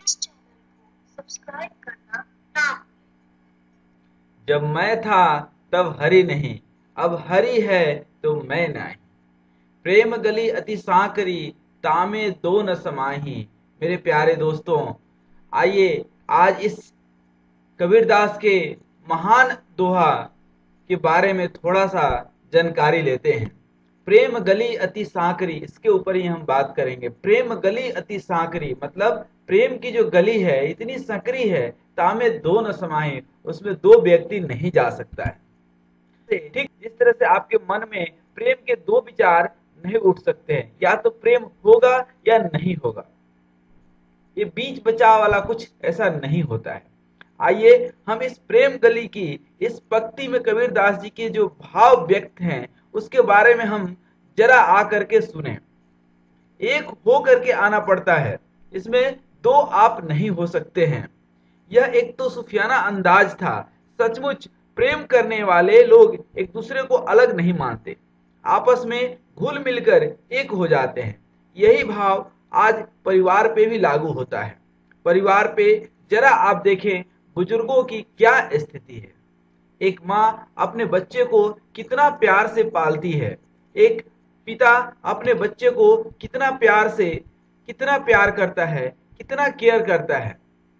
इस चैनल को सब्सक्राइब करना ना भूलें। जब मैं था तब हरि नहीं, अब हरि है तो मैं नहीं। प्रेम गली अति सांकरी, तामे दो न समाही। मेरे प्यारे दोस्तों, आइए आज इस कबीरदास के महान दोहा के बारे में थोड़ा सा जानकारी लेते हैं। प्रेम गली अति सांकरी, इसके ऊपर ही हम बात करेंगे। प्रेम गली अति सांकरी मतलब प्रेम की जो गली है इतनी संकरी है, तामे दो न समाये, उसमें दो व्यक्ति नहीं जा सकता है। ठीक जिस तरह से आपके मन में प्रेम के दो विचार नहीं उठ सकते हैं, या तो प्रेम होगा या नहीं होगा, ये बीच बचाव वाला कुछ ऐसा नहीं होता है। आइए हम इस प्रेम गली की, इस पंक्ति में कबीरदास जी के जो भाव व्यक्त हैं उसके बारे में हम जरा आकर के सुने। एक हो करके आना पड़ता है, इसमें दो आप नहीं हो सकते हैं। यह एक तो सूफियाना अंदाज था। सचमुच प्रेम करने वाले लोग एक दूसरे को अलग नहीं मानते, आपस में घुल मिलकर एक हो जाते हैं। यही भाव आज परिवार पे भी लागू होता है। परिवार पे जरा आप देखें बुजुर्गों की क्या स्थिति है। एक माँ अपने बच्चे को कितना प्यार से पालती है, एक पिता अपने बच्चे को कितना प्यार से, कितना प्यार करता है, कितना केयर करता है।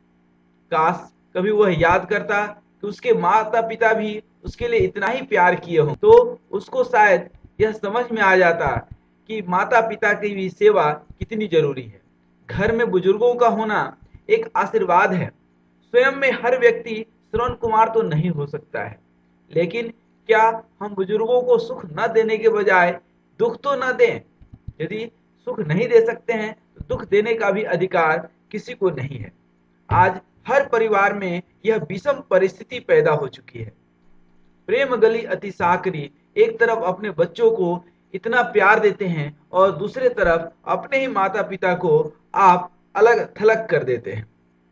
काश कभी वह याद करता कि उसके माता पिता भी उसके लिए इतना ही प्यार किए हों, तो उसको शायद यह समझ में आ जाता कि माता पिता की भी सेवा कितनी जरूरी है। घर में बुजुर्गों का होना एक आशीर्वाद है। स्वयं में हर व्यक्ति श्रवण कुमार तो नहीं हो सकता है, लेकिन क्या हम बुजुर्गों को सुख न देने के बजाय दुख तो न दें? यदि सुख नहीं दे सकते हैं तो दुख देने का भी अधिकार किसी को नहीं है। आज हर परिवार में यह विषम परिस्थिति पैदा हो चुकी है। प्रेम गली अति साकरी, एक तरफ अपने बच्चों को इतना प्यार देते हैं और दूसरे तरफ अपने ही माता पिता को आप अलग थलग कर देते हैं।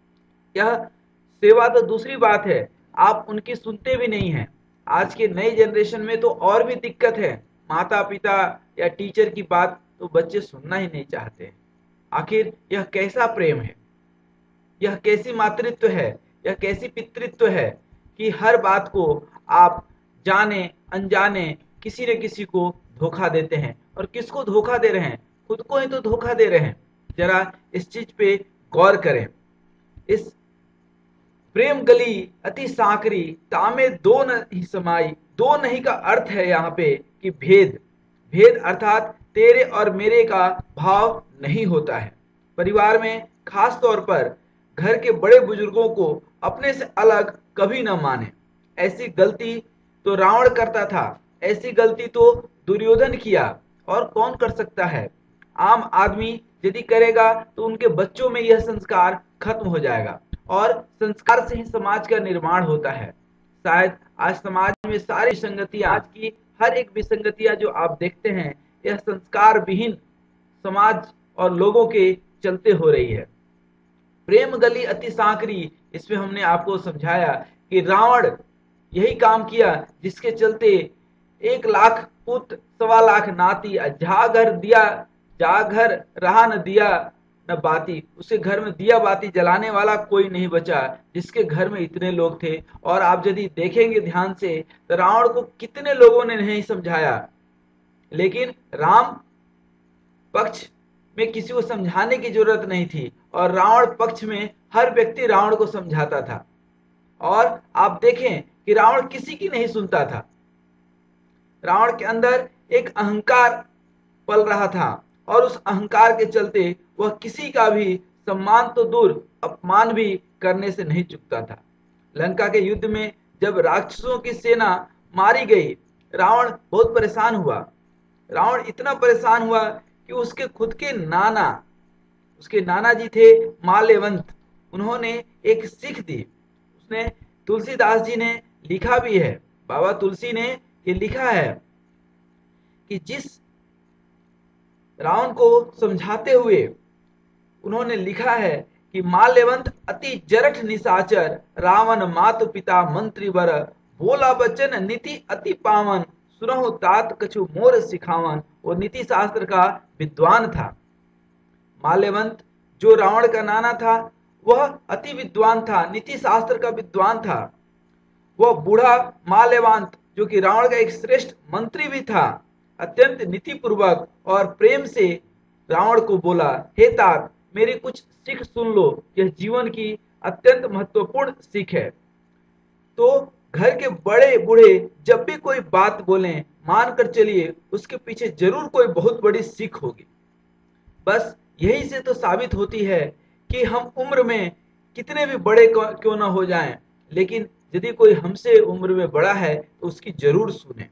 यह सेवा तो दूसरी बात है, आप उनकी सुनते भी नहीं हैं। आज के नई जनरेशन में तो और भी दिक्कत है। माता पिता या टीचर की बात तो बच्चे सुनना ही नहीं चाहते। आखिर यह कैसा प्रेम है, यह कैसी मातृत्व है, यह कैसी पितृत्व है कि हर बात को आप जाने अनजाने किसी न किसी को धोखा देते हैं। और किसको धोखा दे रहे हैं? खुद को ही तो धोखा दे रहे हैं। जरा इस चीज पे गौर करें। इस प्रेम गली अति सांकरी, तामे दो नहीं समाई। दो नहीं का अर्थ है यहाँ पे कि भेद, भेद अर्थात तेरे और मेरे का भाव नहीं होता है। परिवार में खास तौर पर घर के बड़े बुजुर्गों को अपने से अलग कभी न माने। ऐसी गलती तो रावण करता था, ऐसी गलती तो दुर्योधन किया, और कौन कर सकता है? आम आदमी यदि करेगा तो उनके बच्चों में यह संस्कार खत्म हो जाएगा, और संस्कार से ही समाज का निर्माण होता है। शायद आज समाज में सारी विसंगतियां, आज की हर एक विसंगतियां जो आप देखते हैं, यह संस्कार विहीन समाज और लोगों के चलते हो रही है। प्रेम गली अति सांकरी, इसमें हमने आपको समझाया कि रावण यही काम किया जिसके चलते 1 लाख पुत्र 1.25 लाख नाती, जा घर दिया, जा घर रहा न दिया न बाती। उसके घर में दिया बाती जलाने वाला कोई नहीं बचा, जिसके घर में इतने लोग थे। और आप यदि देखेंगे ध्यान से तो रावण को कितने लोगों ने नहीं समझाया, लेकिन राम पक्ष में किसी को समझाने की जरूरत नहीं थी, और रावण पक्ष में हर व्यक्ति रावण को समझाता था। और आप देखें कि रावण किसी की नहीं सुनता था। रावण के अंदर एक अहंकार पल रहा था, और उस अहंकार के चलते वह किसी का भी सम्मान तो दूर, अपमान भी करने से नहीं चूकता था। लंका के युद्ध में जब राक्षसों की सेना मारी गई, रावण बहुत परेशान हुआ। रावण इतना परेशान हुआ कि उसके खुद के नाना, उसके नाना जी थे माल्यवंत, उन्होंने एक सीख दी। उसने, तुलसीदास जी ने लिखा भी है, बाबा तुलसी ने ये लिखा है कि जिस रावण को समझाते हुए उन्होंने लिखा है कि माल्यवंत अति जरठ निशाचर, रावण मातु पिता मंत्री वर, बोला बचन नीति अति पावन, सुनहु तात कछु मोर सिखावन। वो नीति शास्त्र का विद्वान था। माल्यवंत जो रावण का नाना था, वह अति विद्वान था, नीति शास्त्र का विद्वान था। वह बूढ़ा माल्यवान जो कि रावण का एक श्रेष्ठ मंत्री भी था, अत्यंत नीतिपूर्वक और प्रेम से रावण को बोला, हे तात, मेरी कुछ सीख सुन लो, यह जीवन की अत्यंत महत्वपूर्ण सीख है। तो घर के बड़े बूढ़े जब भी कोई बात बोलें, मान कर चलिए उसके पीछे जरूर कोई बहुत बड़ी सीख होगी। बस यही से तो साबित होती है कि हम उम्र में कितने भी बड़े क्यों ना हो जाएं, लेकिन यदि कोई हमसे उम्र में बड़ा है तो उसकी जरूर सुने।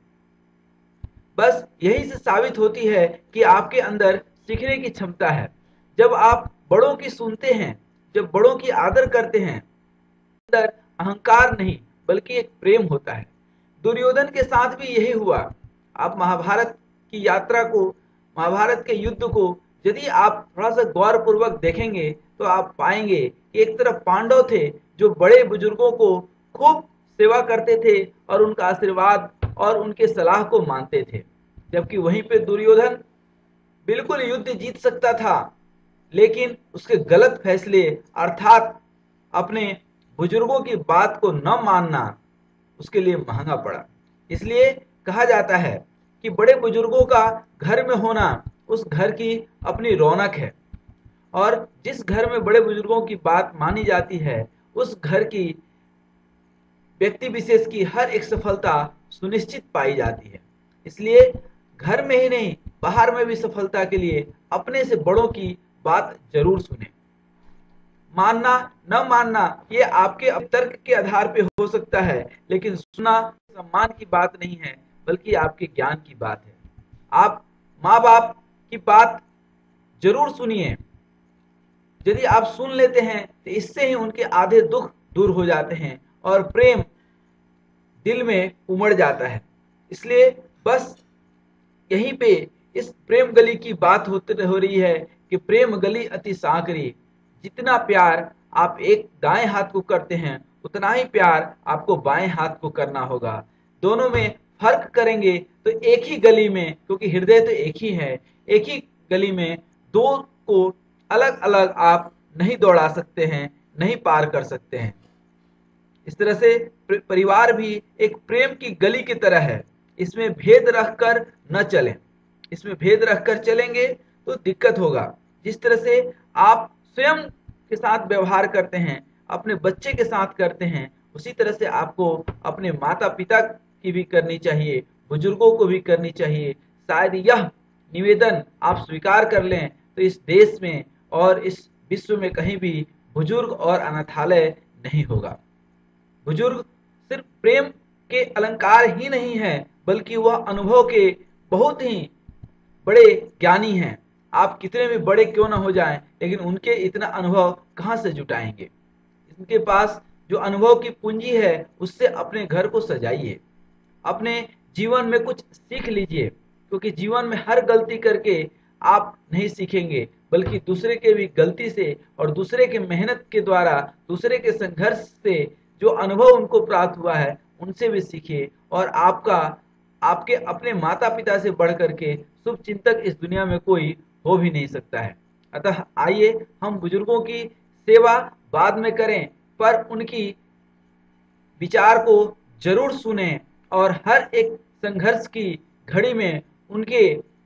बस यही से साबित होती है कि आपके अंदर सीखने की क्षमता है। जब आप बड़ों की सुनते हैं, जब बड़ों की आदर करते हैं, अंदर अहंकार नहीं बल्कि एक प्रेम होता है। दुर्योधन के साथ भी यही हुआ। आप महाभारत की यात्रा को, महाभारत के युद्ध को यदि आप थोड़ा सा गौरपूर्वक देखेंगे तो आप पाएंगे कि एक तरफ पांडव थे जो बड़े बुजुर्गों को खूब सेवा करते थे और उनका आशीर्वाद और उनके सलाह को मानते थे, जबकि वहीं पे दुर्योधन बिल्कुल युद्ध जीत सकता था, लेकिन उसके गलत फैसले अर्थात अपने बुजुर्गों की बात को न मानना उसके लिए महंगा पड़ा। इसलिए कहा जाता है कि बड़े बुजुर्गों का घर में होना उस घर की अपनी रौनक है, और जिस घर में बड़े बुजुर्गों की बात मानी जाती है उस घर की व्यक्ति विशेष की हर एक सफलता सुनिश्चित पाई जाती है। इसलिए घर में ही नहीं, बाहर में भी सफलता के लिए अपने से बड़ों की बात जरूर सुने। मानना न मानना ये आपके तर्क के आधार पे हो सकता है, लेकिन सुनना सम्मान की बात नहीं है बल्कि आपके ज्ञान की बात है। आप माँ बाप की बात जरूर सुनिए। यदि आप सुन लेते हैं तो इससे ही उनके आधे दुख दूर हो जाते हैं और प्रेम दिल में उमड़ जाता है। इसलिए बस यहीं पे इस प्रेम गली की बात हो रही है कि प्रेम गली अति सांकरी। जितना प्यार आप एक दाएं हाथ को करते हैं उतना ही प्यार आपको बाएं हाथ को करना होगा। दोनों में फर्क करेंगे तो एक ही गली में, क्योंकि हृदय तो एक ही है, एक ही गली में दो को अलग अलग आप नहीं दौड़ा सकते हैं, नहीं पार कर सकते हैं। इस तरह से परिवार भी एक प्रेम की गली की तरह है। इसमें भेद रखकर न चलें। इसमें भेद रखकर चलेंगे तो दिक्कत होगा। जिस तरह से आप स्वयं के साथ व्यवहार करते हैं, अपने बच्चे के साथ करते हैं, उसी तरह से आपको अपने माता पिता की भी करनी चाहिए, बुजुर्गों को भी करनी चाहिए। शायद यह निवेदन आप स्वीकार कर लें तो इस देश में और इस विश्व में कहीं भी बुजुर्ग और अनाथालय नहीं होगा। बुजुर्ग सिर्फ प्रेम के अलंकार ही नहीं है बल्कि वह अनुभव के बहुत ही बड़े ज्ञानी हैं। आप कितने भी बड़े क्यों ना हो जाएं, लेकिन उनके इतना अनुभव कहाँ से जुटाएंगे। उनके पास जो अनुभव की पूंजी है उससे अपने घर को सजाइए, अपने जीवन में कुछ सीख लीजिए, क्योंकि जीवन में हर गलती करके आप नहीं सीखेंगे बल्कि दूसरे के भी गलती से और दूसरे के मेहनत के द्वारा, दूसरे के संघर्ष से जो अनुभव उनको प्राप्त हुआ है उनसे भी सीखिए। और आपके अपने माता पिता से बढ़ करके शुभ चिंतक इस दुनिया में कोई हो भी नहीं सकता है। अतः आइए हम बुजुर्गों की सेवा बाद में करें, पर उनकी विचार को जरूर सुने और हर एक संघर्ष की घड़ी में उनके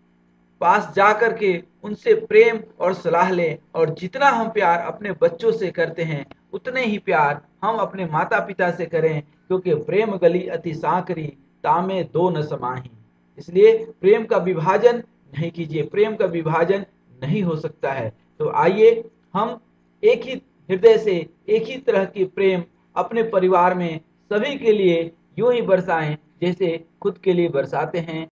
पास जा करके उनसे प्रेम और सलाह लें। और जितना हम प्यार अपने बच्चों से करते हैं उतने ही प्यार हम अपने माता पिता से करें, क्योंकि प्रेम गली अति सांकरी, तामे दो न समाही। इसलिए प्रेम का विभाजन नहीं कीजिए, प्रेम का विभाजन नहीं हो सकता है। तो आइए हम एक ही हृदय से एक ही तरह की प्रेम अपने परिवार में सभी के लिए यूं ही बरसाएं जैसे खुद के लिए बरसाते हैं।